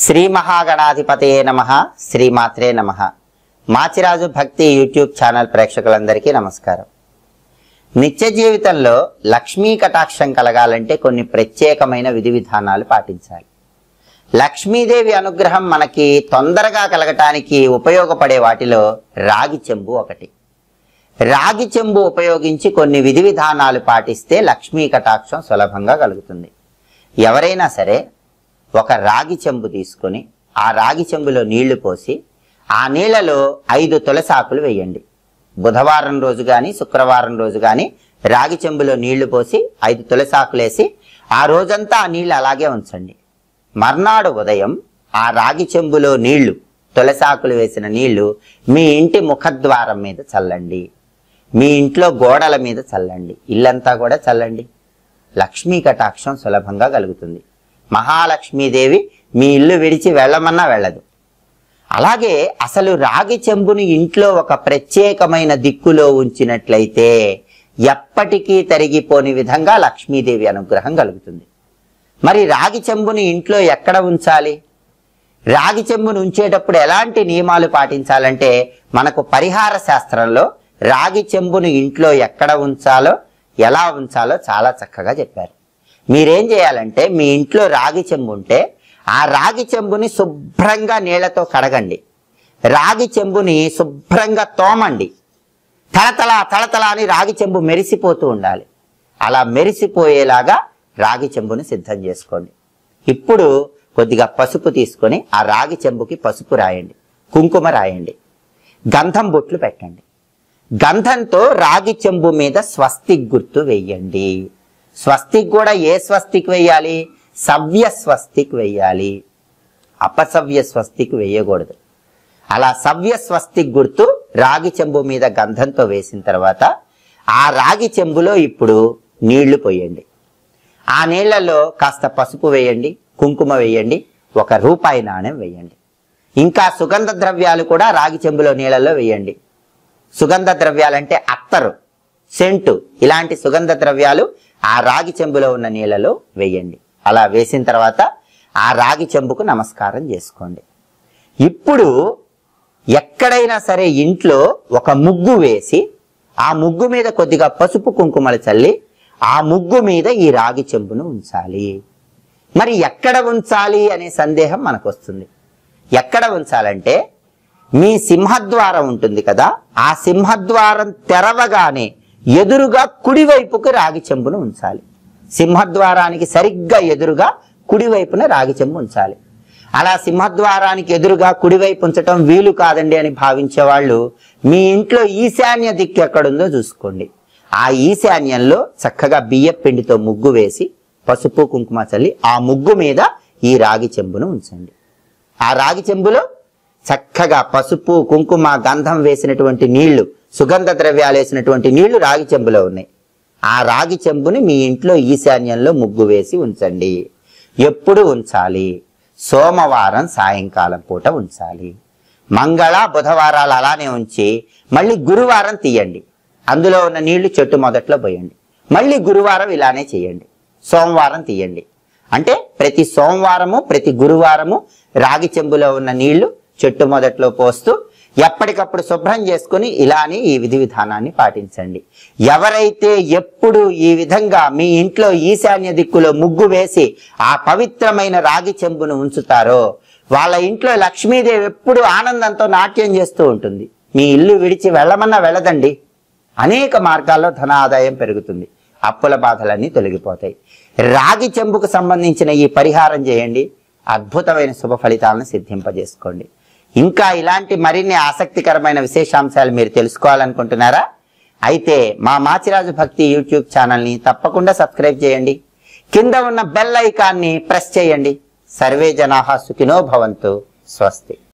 శ్రీ మహాగణాధిపతయే నమః. శ్రీమాత్రే నమః. మాచిరాజు భక్తి యూట్యూబ్ ఛానల్ ప్రేక్షకులందరికీ నమస్కారం. నిత్య జీవితంలో లక్ష్మీ కటాక్షం కలగాలంటే కొన్ని ప్రత్యేకమైన విధి విధానాలు పాటించాలి. లక్ష్మీదేవి అనుగ్రహం మనకి తొందరగా కలగటానికి ఉపయోగపడే వాటిలో రాగి చెంబు ఒకటి. రాగి చెంబు ఉపయోగించి కొన్ని విధి విధానాలు పాటిస్తే లక్ష్మీ కటాక్షం సులభంగా కలుగుతుంది. ఎవరైనా సరే ఒక రాగి చెంబు తీసుకొని ఆ రాగి చెంబులో నీళ్లు పోసి ఆ నీళ్లలో 5 తులసాకులు వేయండి. బుధవారం రోజు కానీ శుక్రవారం రోజు కానీ రాగి చెంబులో నీళ్లు పోసి 5 తులసాకులు వేసి ఆ రోజంతా ఆ నీళ్లు అలాగే ఉంచండి. మర్నాడు ఉదయం ఆ రాగి చెంబులో నీళ్లు, తులసాకులు వేసిన నీళ్లు మీ ఇంటి ముఖద్వారం మీద చల్లండి. మీ ఇంట్లో గోడల మీద చల్లండి. ఇల్లంతా కూడా చల్లండి. లక్ష్మీ కటాక్షం సులభంగా కలుగుతుంది. మహాలక్ష్మీదేవి మీ ఇల్లు విడిచి వెళ్ళమన్నా వెళ్ళదు. అలాగే అసలు రాగి చెంబుని ఇంట్లో ఒక ప్రత్యేకమైన దిక్కులో ఉంచినట్లయితే ఎప్పటికీ తరిగిపోని విధంగా లక్ష్మీదేవి అనుగ్రహం కలుగుతుంది. మరి రాగి చెంబుని ఇంట్లో ఎక్కడ ఉంచాలి? రాగి చెంబును ఉంచేటప్పుడు ఎలాంటి నియమాలు పాటించాలంటే మనకు పరిహార శాస్త్రంలో రాగి చెంబును ఇంట్లో ఎక్కడ ఉంచాలో, ఎలా ఉంచాలో చాలా చక్కగా చెప్పారు. మీరేం చేయాలంటే మీ ఇంట్లో రాగి చెంబు ఉంటే ఆ రాగి చెంబుని శుభ్రంగా నీళ్లతో కడగండి. రాగి చెంబుని శుభ్రంగా తోమండి. తళతళ తళతళ అని రాగి చెంబు మెరిసిపోతూ ఉండాలి. అలా మెరిసిపోయేలాగా రాగి చెంబుని సిద్ధం చేసుకోండి. ఇప్పుడు కొద్దిగా పసుపు తీసుకొని ఆ రాగి చెంబుకి పసుపు రాయండి, కుంకుమ రాయండి, గంధం బొట్లు పెట్టండి. గంధంతో రాగి చెంబు మీద స్వస్తిక్ గుర్తు వేయండి. స్వస్తిక్ కూడా ఏ స్వస్తిక్ వేయాలి? సవ్య స్వస్తిక్ వేయాలి. అపసవ్య స్వస్తిక్ వేయకూడదు. అలా సవ్య స్వస్తిక్ గుర్తు రాగి చెంబు మీద గంధంతో వేసిన తర్వాత ఆ రాగి చెంబులో ఇప్పుడు నీళ్లు పోయండి. ఆ నీళ్లలో కాస్త పసుపు వేయండి, కుంకుమ వేయండి, 1 రూపాయి నాణెం వేయండి. ఇంకా సుగంధ ద్రవ్యాలు కూడా రాగి చెంబులో నీళ్లలో వేయండి. సుగంధ ద్రవ్యాలంటే అత్తరు, సెంటు, ఇలాంటి సుగంధ ద్రవ్యాలు ఆ రాగి చెంబులో ఉన్న నీళ్లలో వేయండి. అలా వేసిన తర్వాత ఆ రాగి చెంబుకు నమస్కారం చేసుకోండి. ఇప్పుడు ఎక్కడైనా సరే ఇంట్లో ఒక ముగ్గు వేసి ఆ ముగ్గు మీద కొద్దిగా పసుపు కుంకుమలు చల్లి ఆ ముగ్గు మీద ఈ రాగి చెంబును ఉంచాలి. మరి ఎక్కడ ఉంచాలి అనే సందేహం మనకు వస్తుంది. ఎక్కడ ఉంచాలంటే మీ సింహద్వారం ఉంటుంది కదా, ఆ సింహద్వారం తెరవగానే ఎదురుగా కుడివైపుకు రాగి చెంబును ఉంచాలి. సింహద్వారానికి సరిగ్గా ఎదురుగా కుడివైపున రాగి చెంబు ఉంచాలి. అలా సింహద్వారానికి ఎదురుగా కుడివైపు ఉంచటం వీలు కాదండి అని భావించే వాళ్ళు మీ ఇంట్లో ఈశాన్య దిక్కు ఎక్కడుందో చూసుకోండి. ఆ ఈశాన్యంలో చక్కగా బియ్యపు పిండితో ముగ్గు వేసి పసుపు కుంకుమ చల్లి ఆ ముగ్గు మీద ఈ రాగి చెంబును ఉంచండి. ఆ రాగి చెంబులో చక్కగా పసుపు కుంకుమ గంధం వేసినటువంటి నీళ్లు, సుగంధ ద్రవ్యాలు వేసినటువంటి నీళ్లు రాగి చెంబులో ఉన్నాయి. ఆ రాగి చెంబుని మీ ఇంట్లో ఈశాన్యంలో ముగ్గు వేసి ఉంచండి. ఎప్పుడు ఉంచాలి? సోమవారం సాయంకాలం పూట ఉంచాలి. మంగళ బుధవారాలు అలానే ఉంచి మళ్ళీ గురువారం తీయండి. అందులో ఉన్న నీళ్లు చెట్టు మొదట్లో పోయండి. మళ్ళీ గురువారం ఇలానే చేయండి. సోమవారం తీయండి. అంటే ప్రతి సోమవారము ప్రతి గురువారము రాగి చెంబులో ఉన్న నీళ్లు చెట్టు మొదట్లో పోస్తూ ఎప్పటికప్పుడు శుభ్రం చేసుకుని ఇలానే ఈ విధి విధానాన్ని పాటించండి. ఎవరైతే ఎప్పుడు ఈ విధంగా మీ ఇంట్లో ఈశాన్య దిక్కులో ముగ్గు వేసి ఆ పవిత్రమైన రాగి చెంబును ఉంచుతారో వాళ్ళ ఇంట్లో లక్ష్మీదేవి ఎప్పుడు ఆనందంతో నాట్యం చేస్తూ ఉంటుంది. మీ ఇల్లు విడిచి వెళ్ళమన్నా వెళ్ళదండి. అనేక మార్గాల్లో ధన ఆదాయం పెరుగుతుంది. అప్పుల బాధలన్నీ తొలగిపోతాయి. రాగి చెంబుకు సంబంధించిన ఈ పరిహారం చేయండి. అద్భుతమైన శుభ ఫలితాలను సిద్ధింపజేసుకోండి. ఇంకా ఇలాంటి మరిన్ని ఆసక్తికరమైన విశేషాంశాలు మీరు తెలుసుకోవాలనుకుంటున్నారా? అయితే మా మాచిరాజు భక్తి యూట్యూబ్ ఛానల్ని తప్పకుండా సబ్స్క్రైబ్ చేయండి. కింద ఉన్న బెల్ ఐకాన్ని ప్రెస్ చేయండి. సర్వే జనాః సుఖినో భవంతు. స్వస్తి.